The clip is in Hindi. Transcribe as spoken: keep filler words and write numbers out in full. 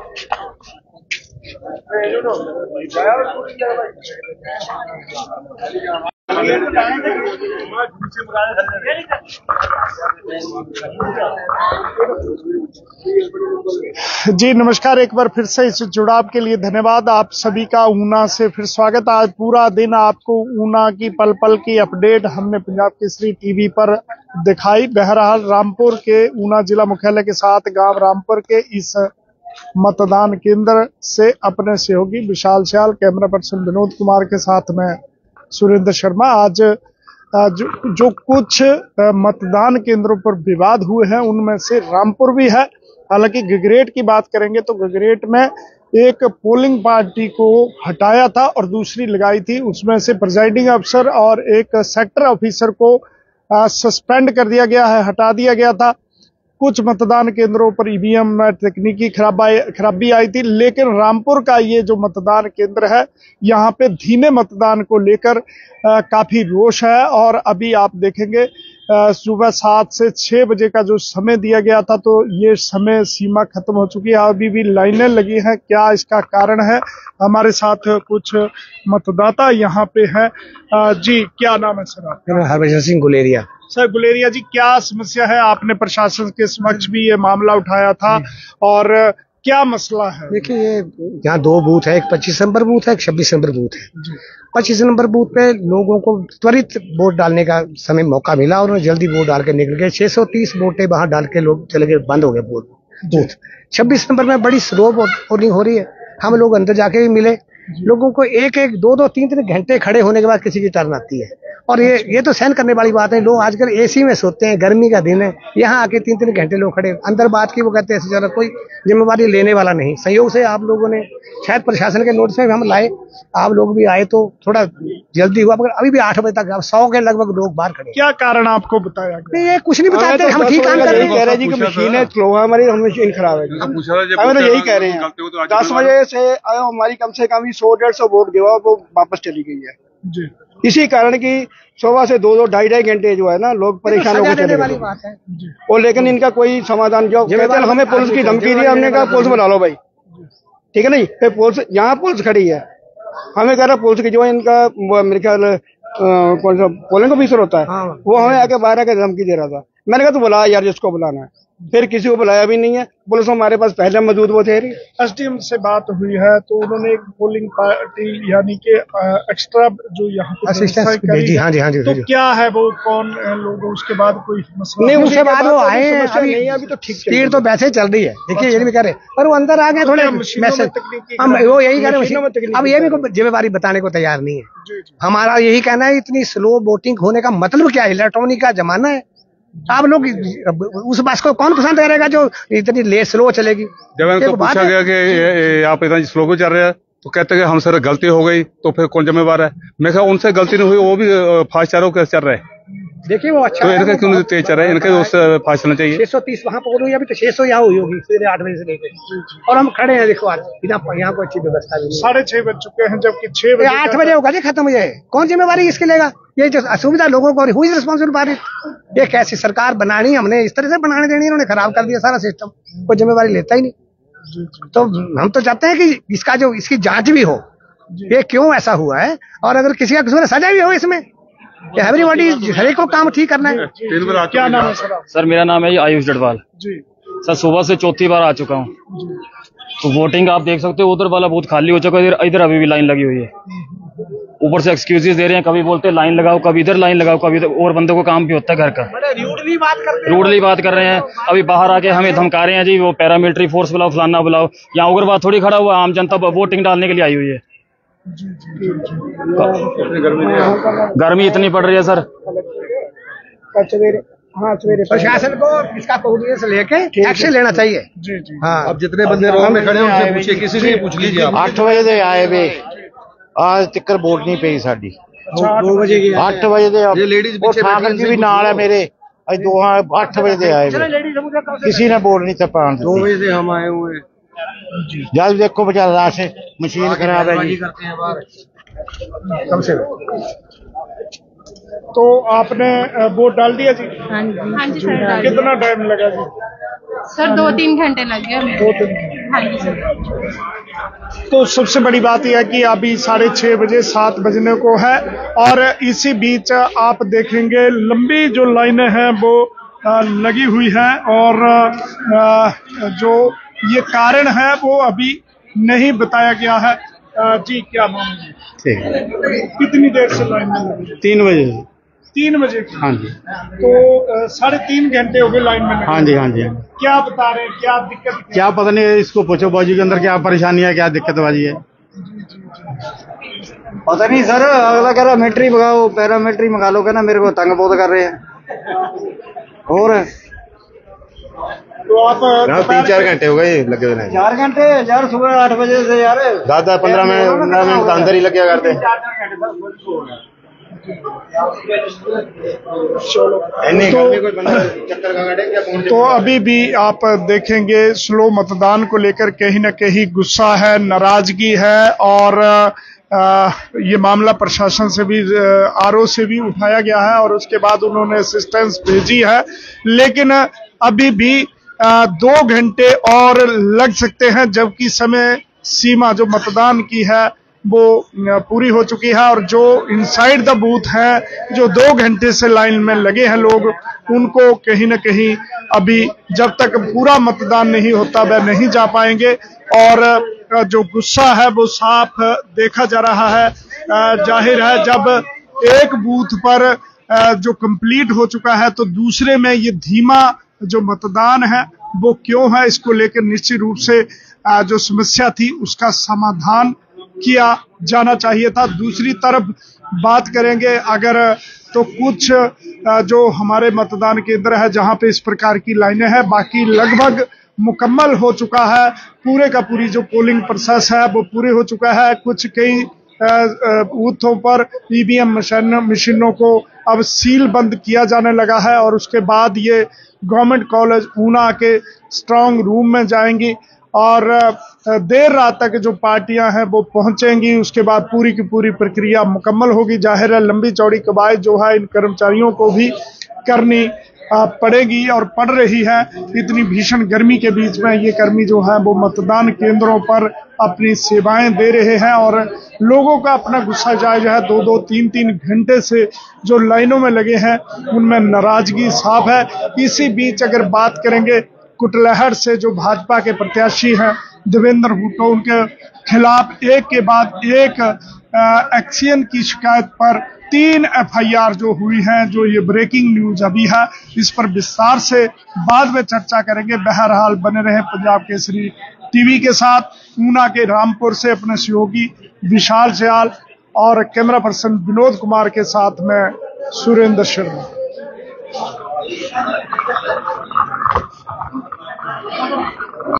जी नमस्कार, एक बार फिर से इस जुड़ाव के लिए धन्यवाद। आप सभी का ऊना से फिर स्वागत। आज पूरा दिन आपको ऊना की पल पल की अपडेट हमने पंजाब केसरी टीवी पर दिखाई। बहरहाल रामपुर के ऊना जिला मुख्यालय के साथ गांव रामपुर के इस मतदान केंद्र से अपने सहयोगी विशाल श्याल, कैमरा पर्सन विनोद कुमार के साथ में सुरेंद्र शर्मा। आज जो, जो कुछ मतदान केंद्रों पर विवाद हुए हैं उनमें से रामपुर भी है। हालांकि गगरेट की बात करेंगे तो गगरेट में एक पोलिंग पार्टी को हटाया था और दूसरी लगाई थी। उसमें से प्रिजाइडिंग अफसर और एक सेक्टर ऑफिसर को सस्पेंड कर दिया गया है, हटा दिया गया था। कुछ मतदान केंद्रों पर ईवीएम में तकनीकी खराबी खराबी आई थी, लेकिन रामपुर का ये जो मतदान केंद्र है यहाँ पे धीमे मतदान को लेकर काफी रोष है। और अभी आप देखेंगे सुबह सात से छह बजे का जो समय दिया गया था तो ये समय सीमा खत्म हो चुकी है, अभी भी लाइनें लगी हैं। क्या इसका कारण है? हमारे साथ कुछ मतदाता यहाँ पे हैं। जी क्या नाम है सर आपका? हरभजन सिंह गुलेरिया। सर गुलेरिया जी, क्या समस्या है? आपने प्रशासन के समक्ष भी ये मामला उठाया था और क्या मसला है? देखिए, ये यहाँ दो बूथ है, एक पच्चीस नंबर बूथ है, एक छब्बीस नंबर बूथ है। पच्चीस नंबर बूथ पे लोगों को त्वरित वोट डालने का समय मौका मिला और उन्होंने जल्दी वोट डाल के निकल गए। छह सौ तीस वोटें वहां डाल के लोग चले गए, बंद हो गए वोट बूथ। छब्बीस नंबर में बड़ी स्लो वोटिंग हो रही है। हम लोग अंदर जाके भी मिले, लोगों को एक एक दो दो तीन तीन घंटे खड़े होने के बाद किसी की टर्न आती है। और ये ये तो सहन करने वाली बात है। लोग आजकल एसी में सोते हैं, गर्मी का दिन है, यहाँ आके तीन तीन घंटे लोग खड़े अंदर बात की वो कहते हैं ऐसे कोई जिम्मेवारी लेने वाला नहीं। संयोग से आप लोगों ने शायद प्रशासन के नोटिस में हम लाए, आप लोग भी आए तो थोड़ा जल्दी हुआ, मगर अभी भी आठ बजे तक सौ के लगभग लोग बाहर खड़े। क्या कारण आपको बताया? नहीं, ये कुछ नहीं बताते, हम ठीक काम कर रहे हैं। कह रहे जी कि मशीन है स्लो है, हमारी मशीन खराब है। हमें तो यही कह रहे हैं। दस बजे से आयो, हमारी कम से कम सौ डेढ़ सौ वोट जो है वो वापस चली गई है जी। इसी कारण की सुबह से दो दो ढाई ढाई घंटे जो है ना लोग परेशान होकर चले गए। और लेकिन इनका कोई समाधान, जो कहते हैं हमें पुलिस की धमकी दी, हमने कहा पुलिस बुला लो भाई, ठीक है नहीं। फिर पुलिस, यहाँ पुलिस खड़ी है, हमें कह रहा पुलिस की जो है इनका मेरे ख्याल कौन सा पोलिंग ऑफिसर होता है वो हमें आके बाहर आके धमकी दे रहा था। मैंने कहा तू बुला यार जिसको बुलाना है, फिर किसी को बुलाया भी नहीं है। पुलिस हमारे पास पहले मौजूद वो थे। एसडीएम से बात हुई है तो उन्होंने एक पोलिंग पार्टी यानी कि एक्स्ट्रा जो यहाँ पे जी हाँ जी हाँ जी तो क्या है वो कौन लोग, उसके बाद कोई मसला नहीं, उसके बाद वो आए हैं। अभी अभी तो ठीक स्पीड तो वैसे चल रही है। देखिए ये भी कह रहे पर वो अंदर आ गए थोड़े मैसेज, हम वो यही कह रहे हैं। अब ये भी जिम्मेवारी बताने को तैयार नहीं है। हमारा यही कहना है, इतनी स्लो वोटिंग होने का मतलब क्या है? इलेक्ट्रॉनिक का जमाना है। आप लोग उस बस को कौन पसंद करेगा जो इतनी ले स्लो चलेगी? जब इनको पूछा गया कि आप इतना स्लो को चल रहे हैं तो कहते हैं हम सर गलती हो गई तो फिर कौन जिम्मेवार है? मैं कहा उनसे गलती नहीं हुई, वो भी फास्ट चारों के चल रहे हैं। देखिए वो अच्छा तो इनका क्यों तेज चल रहा है? इनका उससे फास्ट चलना चाहिए। छह सौ तीस वहाँ पकड़ हुई, अभी तो छह सौ यहाँ हुई होगी सुबह आठ बजे से लेकर, और हम खड़े हैं। देखो आज यहाँ को अच्छी व्यवस्था नहीं, साढ़े छह बज चुके हैं, जबकि छह बजे आठ बजे होगा जी खत्म हो जाए। कौन जिम्मेवारी इसके लेगा? ये जो असुविधा लोगों को हुई रिस्पॉन्सिबल पार्टी, ये कैसी सरकार बनानी हमने, इस तरह से बनाने देनी, इन्होंने खराब कर दिया सारा सिस्टम, कोई जिम्मेवारी लेता ही नहीं। तो हम तो चाहते हैं कि इसका जो इसकी जांच भी हो, ये क्यों ऐसा हुआ है, और अगर किसी का कसूर सजा भी हो इसमें। एवरीबॉडी हर एक को काम ठीक करना है। क्या नाम है सर? सर मेरा नाम है आयुष डडवाल जी। सर सुबह से चौथी बार आ चुका हूँ, तो वोटिंग आप देख सकते हो, उधर वाला बूथ खाली हो चुका है, इधर अभी भी लाइन लगी हुई है। ऊपर से एक्सक्यूजेस दे रहे हैं, कभी बोलते हैं लाइन लगाओ, कभी इधर लाइन लगाओ, कभी इधर, और बंदों को काम भी होता है घर का। रूडली बात कर रहे रूडली बात कर रहे हैं। अभी बाहर आके हमें धमका रहे हैं जी, वो पैरामिलिट्री फोर्स बुलाओ, फलाना बुलाओ। यहाँ उग्रवाद थोड़ी खड़ा हुआ, आम जनता वोटिंग डालने के लिए आई हुई है। गर्मी इतनी पड़ रही है सर। प्रशासन को इसका कोऑर्डिनेशन लेके एक्शन लेना चाहिए। जी जी हाँ, अब जितने बंदे रोड में खड़े हैं उनसे पूछिए, किसी से पूछ लीजिए। आठ बजे दे आए वे, आज तक वोट नहीं पई साडी। दो बजे की आठ बजे दे लेडीज ठाकर जी भी नाल है मेरे, अज दो आठ बजे दे आए वे, किसी ने वोट नहीं पान। दो बजे से हम आए हुए हैं। जब देखो बेचारा राश मशीन खराब है जी। कम से तो आपने वोट डाल दिया जी? हाँ जी हाँ जी सर। कितना टाइम लगा जी? सर दो तीन घंटे लग गए। दो तीन तो सबसे बड़ी बात यह है कि अभी साढ़े छह बजे सात बजने को है और इसी बीच आप देखेंगे लंबी जो लाइनें हैं वो लगी हुई है और जो ये कारण है वो अभी नहीं बताया गया है। जी क्या मामला? ठीक है। कितनी देर से लाइन में लगी? तीन बजे। तीन बजे? हाँ जी। तो साढ़े तीन घंटे हो गए लाइन में लगे। हाँ जी, हाँ जी। क्या बता रहे हैं, क्या दिक्कत? क्या पता नहीं, इसको पूछो बाजू के अंदर क्या परेशानी है, क्या दिक्कत बाजी है। पता नहीं सर, अगला कह रहा मिलिट्री मंगाओ, पैरामिलिट्री मंगा लो, कहना मेरे को तंग बहुत कर रहे हैं। और तो आप तीन चार घंटे हो गए लगे हुए। चार घंटे यार, सुबह आठ बजे से यार दस दस पंद्रह मिनट पंद्रह मिनट तो अंदर ही लग गया करते। तो, तो अभी भी आप देखेंगे स्लो मतदान को लेकर कहीं न कहीं गुस्सा है, नाराजगी है और आ, ये मामला प्रशासन से भी, आरओ से भी उठाया गया है और उसके बाद उन्होंने असिस्टेंस भेजी है, लेकिन अभी भी आ, दो घंटे और लग सकते हैं, जबकि समय सीमा जो मतदान की है वो पूरी हो चुकी है और जो इनसाइड द बूथ है, जो दो घंटे से लाइन में लगे हैं लोग, उनको कहीं न कहीं अभी जब तक पूरा मतदान नहीं होता वह नहीं जा पाएंगे और जो गुस्सा है वो साफ देखा जा रहा है। जाहिर है जब एक बूथ पर जो कंप्लीट हो चुका है तो दूसरे में ये धीमा जो मतदान है वो क्यों है, इसको लेकर निश्चित रूप से जो समस्या थी उसका समाधान किया जाना चाहिए था। दूसरी तरफ बात करेंगे अगर तो कुछ जो हमारे मतदान केंद्र है जहां पे इस प्रकार की लाइनें हैं, बाकी लगभग मुकम्मल हो चुका है। पूरे का पूरी जो पोलिंग प्रोसेस है वो पूरे हो चुका है। कुछ कई बूथों पर ईवीएम मशीन मशीनों को अब सील बंद किया जाने लगा है और उसके बाद ये गवर्नमेंट कॉलेज ऊना के स्ट्रांग रूम में जाएंगी और देर रात तक जो पार्टियां हैं वो पहुंचेंगी। उसके बाद पूरी की पूरी प्रक्रिया मुकम्मल होगी। जाहिर है लंबी चौड़ी कवायद जो है इन कर्मचारियों को भी करनी पड़ेगी और पड़ रही है। इतनी भीषण गर्मी के बीच में ये कर्मी जो है वो मतदान केंद्रों पर अपनी सेवाएं दे रहे हैं और लोगों का अपना गुस्सा जायज है। दो दो तीन तीन घंटे से जो लाइनों में लगे हैं उनमें नाराजगी साफ है। इसी बीच अगर बात करेंगे कुटलहर से जो भाजपा के प्रत्याशी हैं देवेंद्र हुड्डा, उनके खिलाफ एक के बाद एक एक्शन की शिकायत पर तीन एफआईआर जो हुई हैं, जो ये ब्रेकिंग न्यूज अभी है, इस पर विस्तार से बाद में चर्चा करेंगे। बहरहाल बने रहे पंजाब केसरी टीवी के साथ। ऊना के रामपुर से अपने सहयोगी विशाल सयाल और कैमरा पर्सन विनोद कुमार के साथ में सुरेंद्र शर्मा।